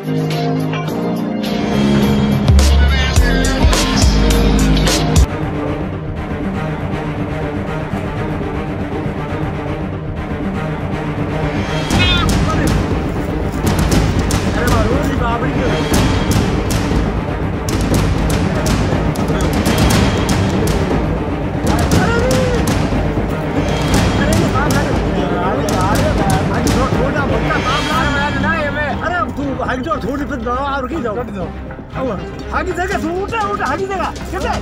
थोड़ी फिर दवा और की जाओ हागी जगह उठा उठा हागी जगह कितने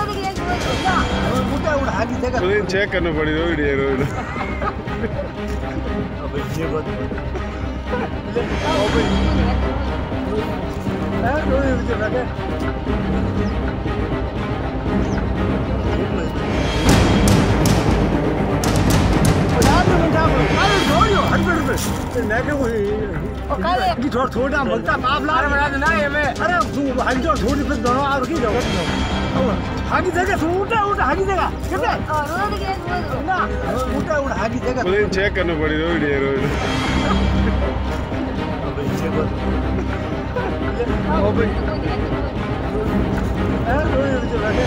उठा उठा हागी जगह तो चेक करना पड़ेगा वीडियो अब ये बात है तो ये मुझे लगे की थोड़ा बोलता माफ ला ना ये में अरे तू हागी जो थोड़ी फिर दोनों और की जाओ हागी जगह उठा उठा हागी जगह कितने ना उठा उठा हागी जगह तो चेक करना पड़ेगा वीडियो अब ये बात अब है तो ये मुझे लगे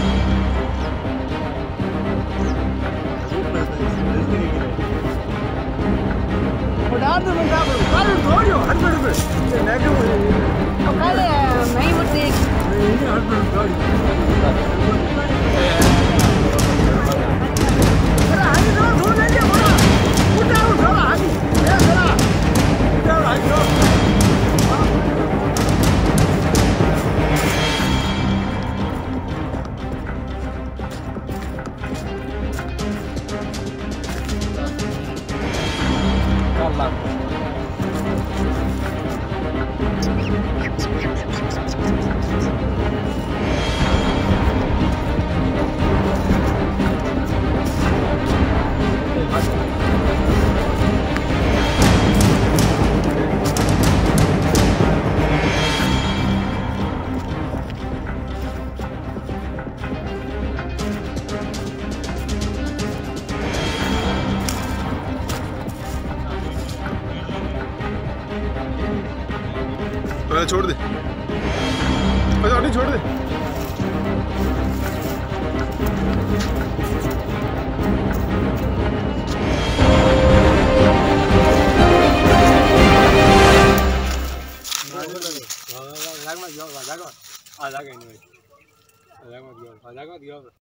डाल दो मुझे कल थोड़ी हो 100 रुपए नेगेटिव तो कल नहीं मुझे नहीं 100 रुपए अरे हाजी दो थोड़ा दे बोला उठा उठा हाजी ए जरा उठा हाजी दो छोड़ दे अच्छा नहीं छोड़ दे जागा